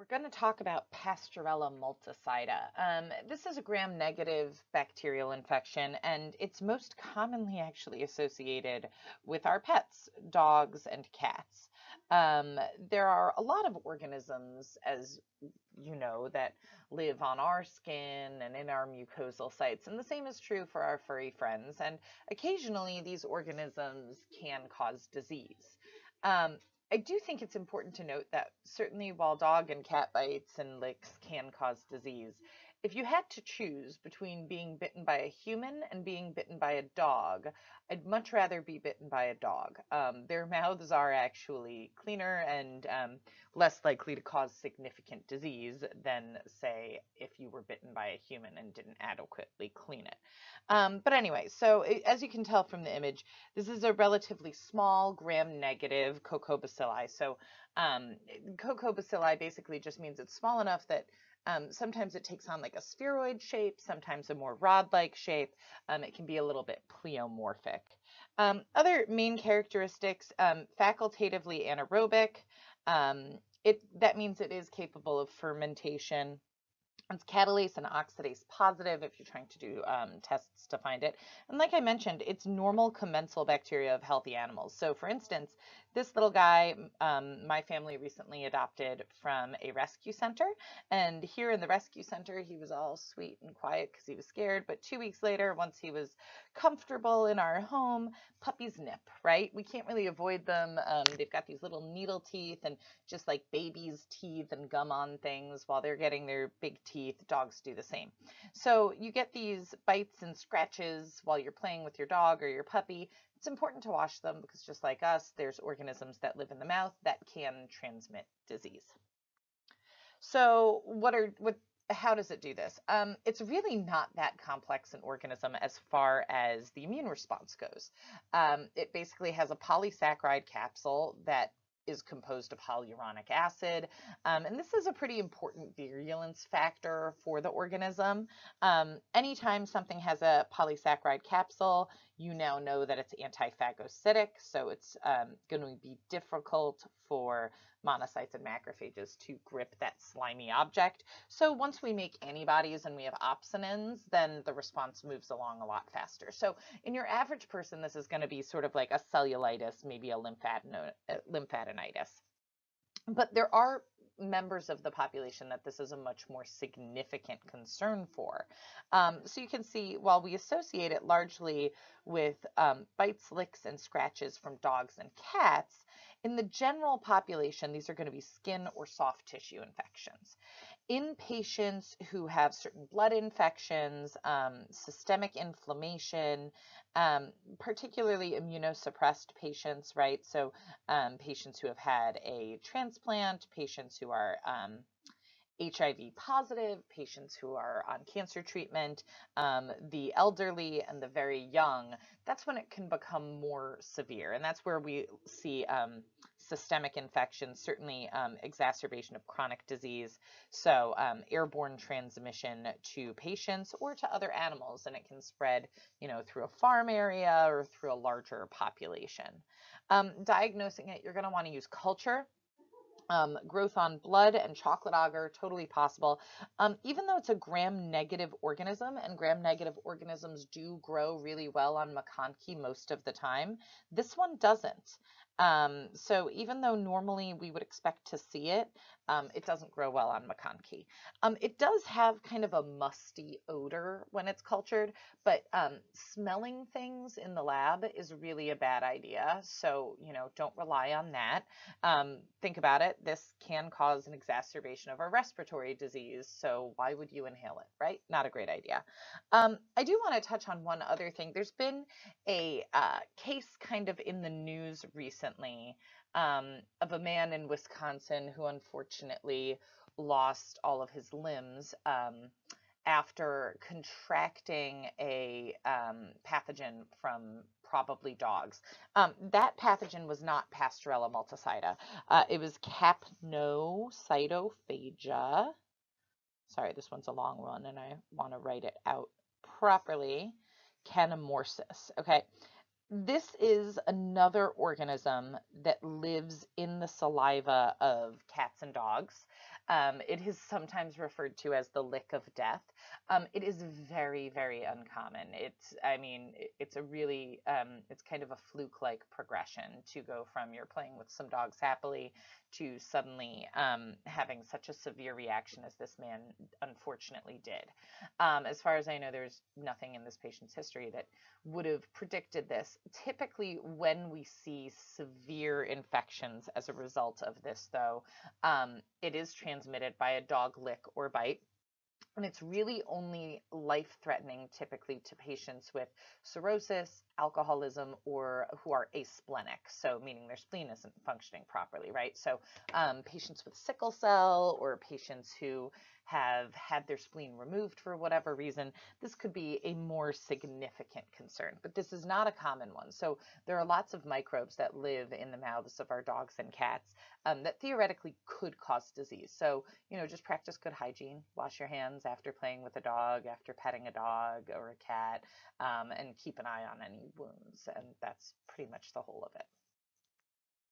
We're going to talk about Pasteurella multisida. This is a gram-negative bacterial infection, and it's most commonly actually associated with our pets, dogs and cats. Um, there are a lot of organisms, as you know, that live on our skin and in our mucosal sites, and the same is true for our furry friends. And occasionally, these organisms can cause disease. Um, I do think it's important to note that certainly while dog and cat bites and licks can cause disease, if you had to choose between being bitten by a human and being bitten by a dog, I'd much rather be bitten by a dog. Their mouths are actually cleaner and less likely to cause significant disease than, say, if you were bitten by a human and didn't adequately clean it. But anyway, so as you can tell from the image, this is a relatively small gram-negative Coccobacilli. So Coccobacilli basically just means it's small enough that sometimes it takes on like a spheroid shape, sometimes a more rod-like shape. It can be a little bit pleomorphic. Other main characteristics, facultatively anaerobic. That means it is capable of fermentation. It's catalase and oxidase positive if you're trying to do tests to find it. And like I mentioned, it's normal commensal bacteria of healthy animals. So for instance, this little guy, my family recently adopted from a rescue center. And here in the rescue center, he was all sweet and quiet because he was scared. But 2 weeks later, once he was comfortable in our home, puppies nip, right? We can't really avoid them. They've got these little needle teeth, and just like babies' teeth and gum on things while they're getting their big teeth, dogs do the same. So you get these bites and scratches while you're playing with your dog or your puppy. It's important to wash them because just like us, there's organisms that live in the mouth that can transmit disease. So how does it do this? It's really not that complex an organism as far as the immune response goes. It basically has a polysaccharide capsule that is composed of hyaluronic acid. And this is a pretty important virulence factor for the organism. Anytime something has a polysaccharide capsule, you now know that it's antiphagocytic, so it's going to be difficult for monocytes and macrophages to grip that slimy object. So once we make antibodies and we have opsonins, then the response moves along a lot faster. So in your average person, this is going to be sort of like a cellulitis, maybe a lymphadenitis. But there are members of the population that this is a much more significant concern for. So you can see, while we associate it largely with bites, licks, and scratches from dogs and cats, in the general population, these are going to be skin or soft tissue infections. In patients who have certain blood infections, systemic inflammation, particularly immunosuppressed patients, right? So patients who have had a transplant, patients who are HIV positive, patients who are on cancer treatment, the elderly and the very young, that's when it can become more severe. And that's where we see systemic infections, certainly exacerbation of chronic disease. So airborne transmission to patients or to other animals, and it can spread, through a farm area or through a larger population. Diagnosing it, you're going to want to use culture. Growth on blood and chocolate agar, totally possible. Even though it's a gram-negative organism, and gram-negative organisms do grow really well on MacConkey most of the time, this one doesn't. So even though normally we would expect to see it, it doesn't grow well on MacConkey. It does have kind of a musty odor when it's cultured, but smelling things in the lab is really a bad idea. So, don't rely on that. Think about it. This can cause an exacerbation of a respiratory disease. So why would you inhale it, right? Not a great idea. I do want to touch on one other thing. There's been a case kind of in the news recently of a man in Wisconsin who unfortunately lost all of his limbs after contracting a pathogen from probably dogs. That pathogen was not Pasteurella multisida. It was Capnocytophaga. Sorry, this one's a long one and I want to write it out properly. Canomorsis. Okay. This is another organism that lives in the saliva of cats and dogs. It is sometimes referred to as the lick of death. It is very, very uncommon. I mean, it's a really, it's kind of a fluke-like progression to go from you're playing with some dogs happily to suddenly having such a severe reaction as this man unfortunately did. As far as I know, there's nothing in this patient's history that would have predicted this. Typically, when we see severe infections as a result of this, though, it is transmitted by a dog lick or bite. And it's really only life threatening typically to patients with cirrhosis, alcoholism, or who are asplenic. So, meaning their spleen isn't functioning properly, right? So, patients with sickle cell or patients who have had their spleen removed for whatever reason, this could be a more significant concern. But this is not a common one. So, there are lots of microbes that live in the mouths of our dogs and cats that theoretically could cause disease. So, just practice good hygiene. Wash your hands after playing with a dog, after petting a dog or a cat, and keep an eye on any wounds. And that's pretty much the whole of it.